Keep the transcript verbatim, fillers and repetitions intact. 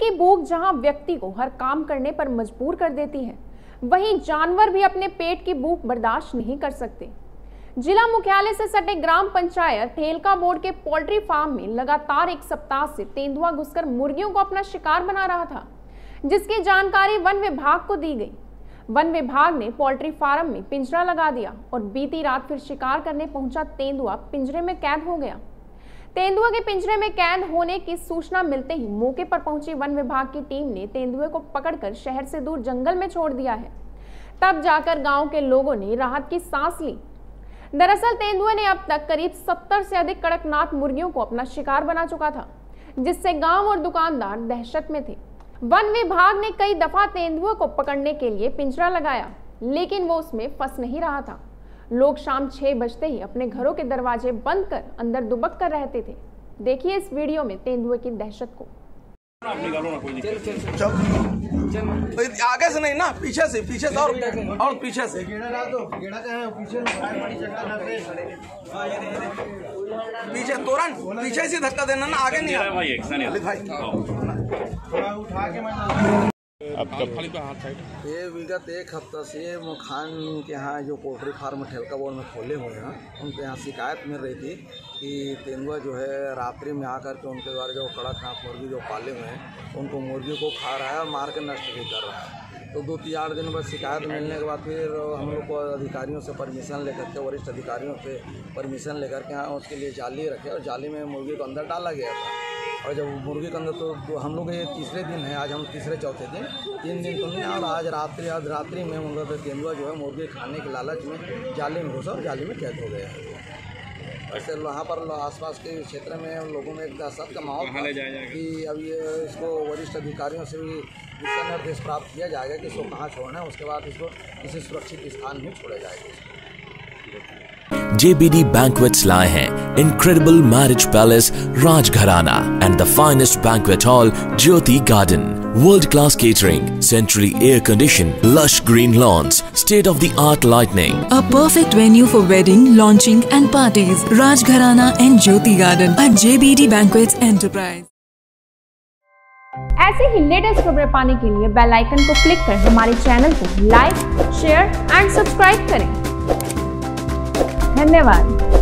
की भूख जहां व्यक्ति को हर काम करने पर मजबूर कर देती है, वहीं जानवर भी अपने पेट की भूख बर्दाश्त नहीं कर सकते। जिला मुख्यालय से सटे ग्राम पंचायत ठेलका बोर्ड के पोल्ट्री फार्म में लगातार एक सप्ताह से तेंदुआ घुसकर मुर्गियों को अपना शिकार बना रहा था, जिसकी जानकारी वन विभाग को दी गई। वन विभाग ने पोल्ट्री फार्म में पिंजरा लगा दिया और बीती रात फिर शिकार करने पहुंचा तेंदुआ पिंजरे में कैद हो गया। तेंदुआ के पिंजरे में कैद होने की सूचना मिलते ही मौके पर पहुंची वन विभाग की टीम ने तेंदुए को पकड़कर शहर से दूर जंगल में छोड़ दिया है। तब जाकर गांव के लोगों ने राहत की सांस ली। दरअसल तेंदुए ने अब तक करीब सत्तर से अधिक कड़कनाथ मुर्गियों को अपना शिकार बना चुका था, जिससे गांव और दुकानदार दहशत में थे। वन विभाग ने कई दफा तेंदुए को पकड़ने के लिए पिंजरा लगाया, लेकिन वो उसमें फंस नहीं रहा था। लोग शाम छह बजते ही अपने घरों के दरवाजे बंद कर अंदर दुबक कर रहते थे। देखिए इस वीडियो में तेंदुए की दहशत को। आगे से नहीं ना, पीछे से पीछे से और और पीछे से पीछे तोरन पीछे से धक्का देना ना, आगे नहीं है भाई। ये विगत एक हफ्ता से खान के यहाँ जो पोल्ट्री फार्म ठेलका बोर्ड में खोले हुए हैं, उनके यहाँ शिकायत मिल रही थी कि तेंदुआ जो है रात्रि में आकर के उनके द्वारा जो कड़कनाथ मुर्गी जो पाले हुए हैं उनको मुर्गी को खा रहा है और मार के नष्ट भी कर रहा है। तो दो तीन आठ दिन बाद शिकायत मिलने के बाद फिर हम लोग को अधिकारियों से परमिशन लेकर के, वरिष्ठ अधिकारियों से परमिशन लेकर के यहाँ उसके लिए जाली रखे और जाली में मुर्गी को अंदर डाला गया था। और जब मुर्गी के अंदर तो, तो हम लोग ये तीसरे दिन है, आज हम तीसरे चौथे दिन तीन दिन तो नहीं, और आज रात्रि आज रात्रि में हम लोग तेंदुआ जो है मुर्गी खाने के लालच में जाली में घुसा और जाली में कैद हो गया है। ऐसे वहाँ पर आसपास के क्षेत्र में लोगों में एक दहशत का माहौल था कि अब ये इसको वरिष्ठ अधिकारियों से भी दिशा निर्देश प्राप्त किया जाएगा कि इसको कहाँ छोड़ना है, उसके बाद इसको किसी सुरक्षित स्थान में छोड़ा जाएगा। J B D Banquets लाए हैं Incredible Marriage Palace Rajgharana and the finest banquet hall Jyoti Garden. World-class catering, centrally air-conditioned, lush green lawns, state-of-the-art lighting. A perfect venue for wedding, launching and parties. Rajgharana and Jyoti Garden at J B D Banquets Enterprise. ऐसे ही latest खबरें पाने के लिए bell icon को click कर हमारे channel को like, share and subscribe करें। धन्यवाद।